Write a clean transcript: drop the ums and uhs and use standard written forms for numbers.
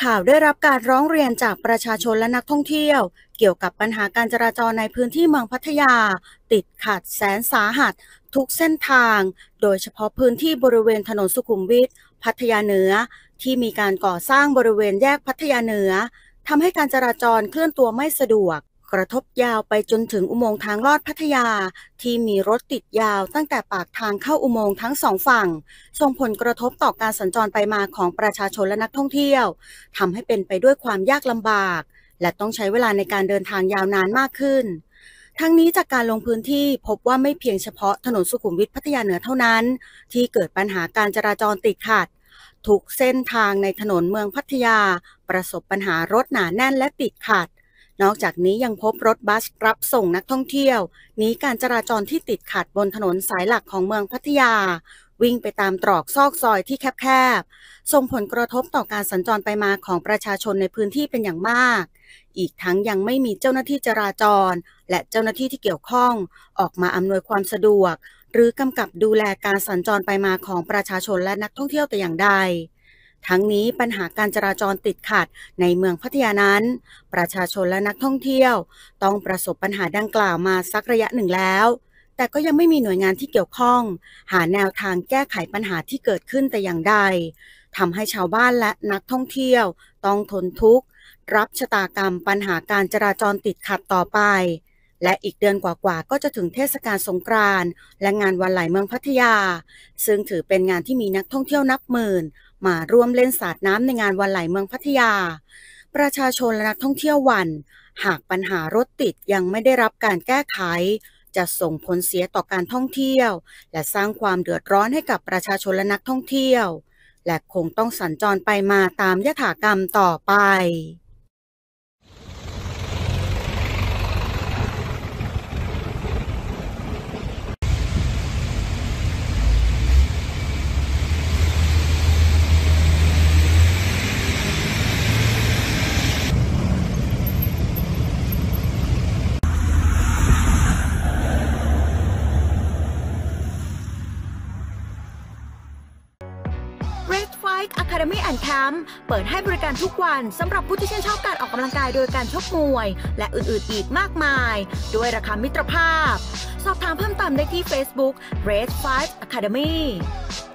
ข่าวได้รับการร้องเรียนจากประชาชนและนักท่องเที่ยวเกี่ยวกับปัญหาการจราจรในพื้นที่เมืองพัทยาติดขัดแสนสาหัสทุกเส้นทางโดยเฉพาะพื้นที่บริเวณถนนสุขุมวิทพัทยาเหนือที่มีการก่อสร้างบริเวณแยกพัทยาเหนือทำให้การจราจรเคลื่อนตัวไม่สะดวกกระทบยาวไปจนถึงอุโมงค์ทางลอดพัทยาที่มีรถติดยาวตั้งแต่ปากทางเข้าอุโมงค์ทั้งสองฝั่งส่งผลกระทบต่อการสัญจรไปมาของประชาชนและนักท่องเที่ยวทำให้เป็นไปด้วยความยากลำบากและต้องใช้เวลาในการเดินทางยาวนานมากขึ้นทั้งนี้จากการลงพื้นที่พบว่าไม่เพียงเฉพาะถนนสุขุมวิทพัทยาเหนือเท่านั้นที่เกิดปัญหาการจราจรติดขัดทุกเส้นทางในถนนเมืองพัทยาประสบปัญหารถหนาแน่นและติดขัดนอกจากนี้ยังพบรถบัสรับส่งนักท่องเที่ยวหนีการจราจรที่ติดขัดบนถนนสายหลักของเมืองพัทยาวิ่งไปตามตรอกซอกซอยที่แคบๆส่งผลกระทบต่อการสัญจรไปมาของประชาชนในพื้นที่เป็นอย่างมากอีกทั้งยังไม่มีเจ้าหน้าที่จราจรและเจ้าหน้าที่ที่เกี่ยวข้องออกมาอำนวยความสะดวกหรือกำกับดูแลการสัญจรไปมาของประชาชนและนักท่องเที่ยวแต่อย่างใดทั้งนี้ปัญหาการจราจรติดขัดในเมืองพัทยานั้นประชาชนและนักท่องเที่ยวต้องประสบปัญหาดังกล่าวมาสักระยะหนึ่งแล้วแต่ก็ยังไม่มีหน่วยงานที่เกี่ยวข้องหาแนวทางแก้ไขปัญหาที่เกิดขึ้นแต่อย่างใดทำให้ชาวบ้านและนักท่องเที่ยวต้องทนทุกข์รับชะตากรรมปัญหาการจราจรติดขัดต่อไปและอีกเดือนกว่าๆก็จะถึงเทศกาลสงกรานต์และงานวันไหลเมืองพัทยาซึ่งถือเป็นงานที่มีนักท่องเที่ยวนับหมื่นมาร่วมเล่นสาดน้ำในงานวันไหลเมืองพัทยาประชาชนและนักท่องเที่ยวหวั่นหากปัญหารถติดยังไม่ได้รับการแก้ไขจะส่งผลเสียต่อการท่องเที่ยวและสร้างความเดือดร้อนให้กับประชาชนและนักท่องเที่ยวและคงต้องสัญจรไปมาตามยถากรรมต่อไปRed Fight Academy and Camp เปิดให้บริการทุกวันสำหรับผู้ที่ชื่นชอบการออกกำลังกายโดยการชกมวยและอื่นๆอีกมากมายด้วยราคามิตรภาพสอบถามเพิ่มเติมได้ที่ Facebook Red Fight Academy